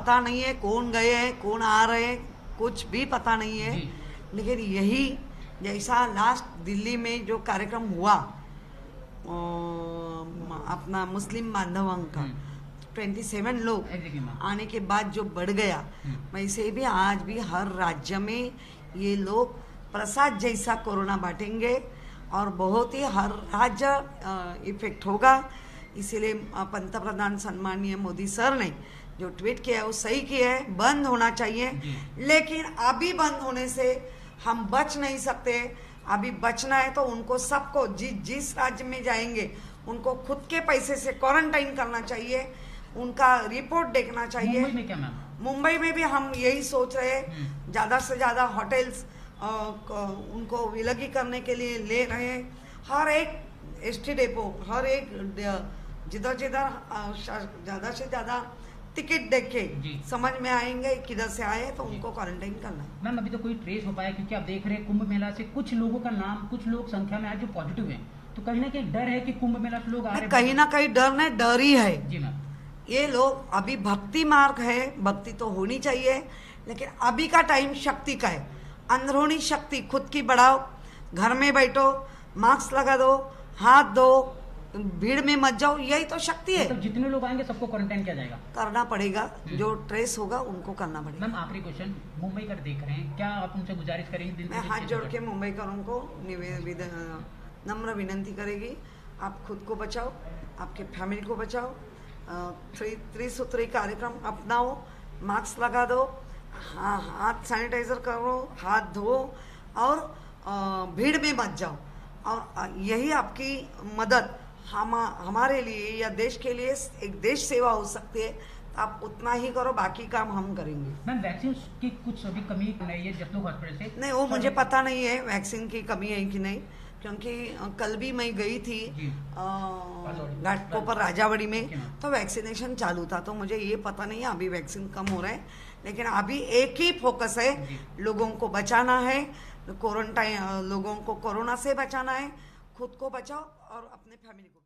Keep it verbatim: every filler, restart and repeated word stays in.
पता नहीं है कौन गए हैं कौन आ रहे हैं, कुछ भी पता नहीं है। लेकिन यही जैसा लास्ट दिल्ली में जो कार्यक्रम हुआ अपना मुस्लिम बांधवों का सत्ताईस लोग आने के बाद जो बढ़ गया, वैसे भी आज भी हर राज्य में ये लोग प्रसाद जैसा कोरोना बांटेंगे और बहुत ही हर राज्य इफेक्ट होगा। इसीलिए पंतप्रधान सम्माननीय मोदी सर ने जो ट्वीट किया है वो सही किया है, बंद होना चाहिए। लेकिन अभी बंद होने से हम बच नहीं सकते। अभी बचना है तो उनको सबको जिस जिस राज्य में जाएंगे उनको खुद के पैसे से क्वारंटाइन करना चाहिए, उनका रिपोर्ट देखना चाहिए। मुंबई में क्या मैम? मुंबई में भी हम यही सोच रहे हैं, ज़्यादा से ज़्यादा होटल्स उनको विलगी करने के लिए ले रहे हैं। हर एक एस टी डेपो, हर एक जिधर जिधर ज़्यादा से ज़्यादा टिकट देख के समझ में आएंगे किधर से आए तो उनको क्वारंटाइन करना। मैम अभी तो कोई ट्रेस हो पाया क्योंकि आप देख रहे हैं कुंभ मेला से कुछ लोगों का नाम, कुछ लोग संख्या में आज जो पॉजिटिव हैं, तो कहीं ना कहीं डर है कि कुंभ मेला से लोग आ रहे हैं। कहीं ना कहीं डर नहीं, डर ही है जी मैम। ये लोग अभी भक्ति मार्ग है, भक्ति तो होनी चाहिए, लेकिन अभी का टाइम शक्ति का है। अंदरूनी शक्ति खुद की बढ़ाओ, घर में बैठो, मास्क लगा दो, हाथ दो, भीड़ में मत जाओ, यही तो शक्ति है। तो जितने लोग आएंगे सबको क्वारंटाइन किया जाएगा? करना पड़ेगा, जो ट्रेस होगा उनको करना पड़ेगा। मैम आखिरी क्वेश्चन, मुंबई का देख रहे हैं, क्या आप उनसे गुजारिश करेंगे? मैं हाथ जोड़ के मुंबई करों को नम्र विनंती करेगी, आप खुद को बचाओ, आपके फैमिली को बचाओ, त्रिसूत्री कार्यक्रम अपनाओ, मास्क लगा दो, हाँ हाथ सैनिटाइजर करो, हाथ धो और भीड़ में मत जाओ। और यही आपकी मदद हम हमारे लिए या देश के लिए एक देश सेवा हो सकती है। तो आप उतना ही करो, बाकी काम हम करेंगे। मैम वैक्सीन की कुछ अभी कमी नहीं है जसलोक हॉस्पिटल से? नहीं, वो मुझे पता नहीं है वैक्सीन की कमी है कि नहीं, क्योंकि कल भी मैं गई थी घाटकोपर राजावड़ी में, तो वैक्सीनेशन चालू था, तो मुझे ये पता नहीं है अभी वैक्सीन कम हो रहा है। लेकिन अभी एक ही फोकस है, लोगों को बचाना है, क्वारंटाइन लोगों को कोरोना से बचाना है, खुद को बचाओ और अपने फैमिली को।